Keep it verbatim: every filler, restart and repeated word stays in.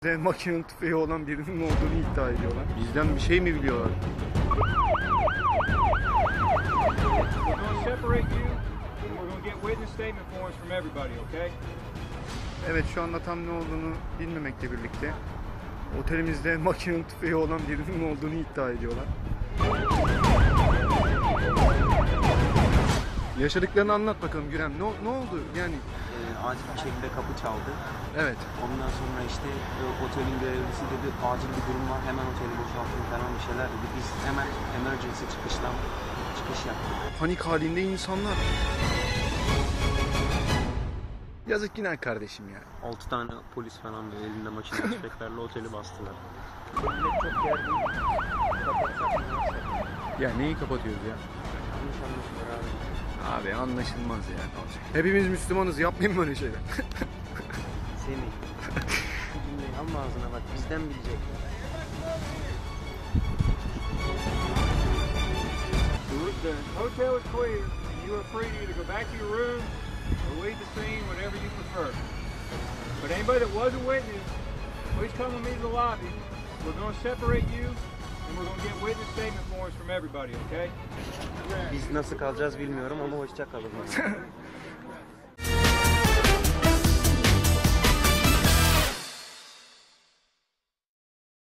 De makinenin tüfeği olan birinin olduğunu iddia ediyorlar. Bizden bir şey mi biliyorlar? Evet, şu anda tam ne olduğunu bilmemekle birlikte otelimizde makinenin tüfeği olan birinin olduğunu iddia ediyorlar. Yaşadıklarını anlat bakalım Gürem. Ne, ne oldu yani? E, acil bir şekilde kapı çaldı. Evet. Ondan sonra işte e, otelin görevlisi dedi acil bir durum var, hemen oteli boşaltın falan bir şeyler dedi. Biz hemen emergency çıkıştan çıkış yaptık. Panik halinde insanlar. Yazık günah kardeşim ya. altı tane polis falan böyle elinde makine tüfeklerle oteli bastılar. Çok gergin. Ya neyi kapatıyoruz ya? Yanlış anlaşılır abi. Abi anlaşılmaz ya. Hepimiz Müslümanız, yapmayın böyle şeyler. Semih. Şu cümleyi alma ağzına bak, bizden bilecek. The hotel is clear, and you are free to either go back to your room or leave the scene, whatever you prefer. But anybody that was a witness, please come with me to the lobby. We're going to separate you, and we're going to get witness statement forms from everybody, okay? Biz nasıl kalacağız bilmiyorum ama hoşça kalın.